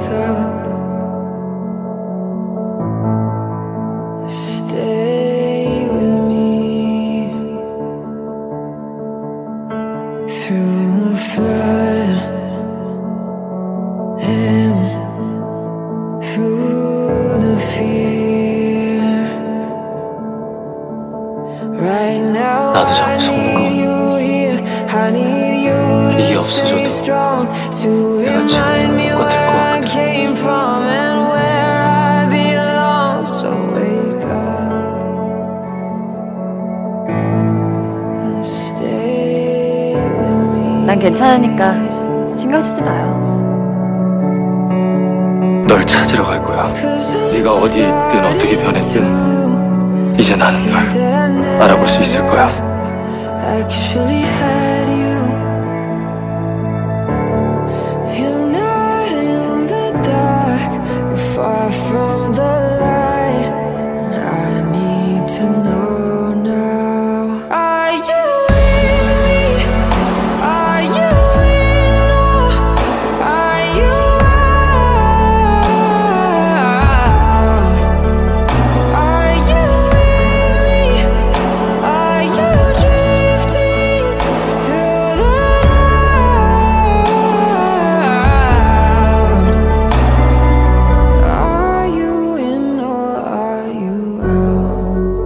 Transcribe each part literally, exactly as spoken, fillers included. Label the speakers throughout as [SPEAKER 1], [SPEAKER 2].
[SPEAKER 1] wake up, stay with me through the flood and through the fear. Right now
[SPEAKER 2] 나도 자꾸 속는 거. 이게 없어져도 내가 지금이랑 똑같을 것 같거든.
[SPEAKER 3] 난 괜찮으니까 신경 쓰지 마요.
[SPEAKER 2] 널 찾으러 갈 거야. 네가 어디에 있든 어떻게 변했든 이제 나는 널 알아볼 수 있을 거야.
[SPEAKER 1] Actually had you. You're not in the dark, you're far from the light, and I need to know now. Are you in me? Are you in? Or are you out? Are you in me? Are you drifting through the night? Are you in or are you out?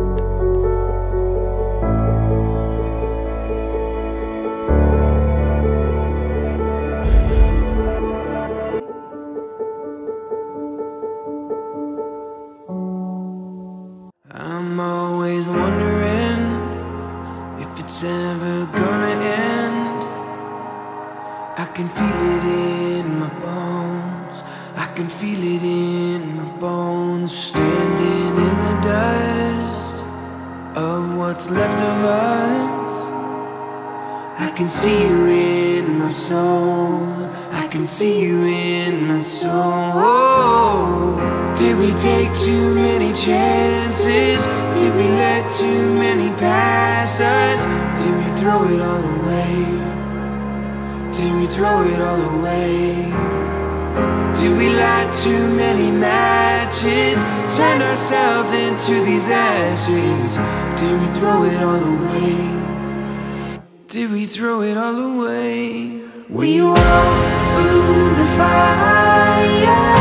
[SPEAKER 1] I'm always wondering if it's ever gonna end. I can feel it in my bones, I can feel it in my bones. Standing in the dust of what's left of us, I can see you in my soul, I can see you in my soul. Did we take too many chances? Did we let too many pass us? Did we throw it all away? Did we throw it all away? Did we light too many matches? Turn ourselves into these ashes? Did we throw it all away? Did we throw it all away? We walked through the fire.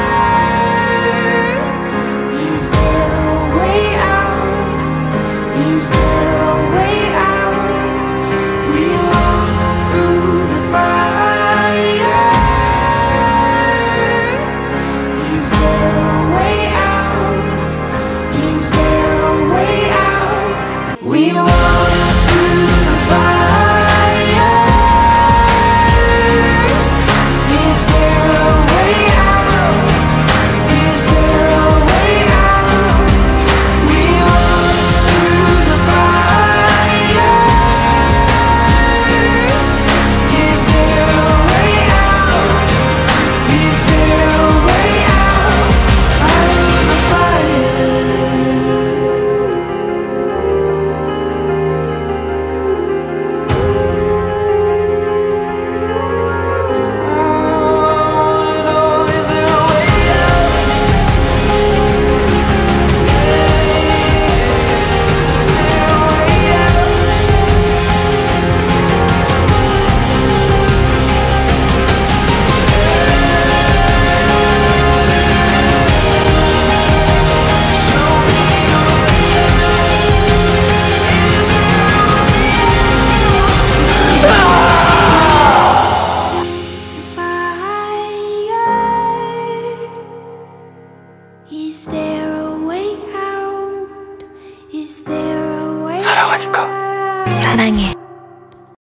[SPEAKER 1] Is there a way out? Is there a way out? We walked through the fire. Is there a way out? Is there a way out? We walked through the fire. Is there a way out? Is there a way out? We walked through the fire. Is there a way out? Is there a way out? Out of the fire. Is there a way out? Is there a way out?
[SPEAKER 2] 사랑하니까.
[SPEAKER 3] 사랑해.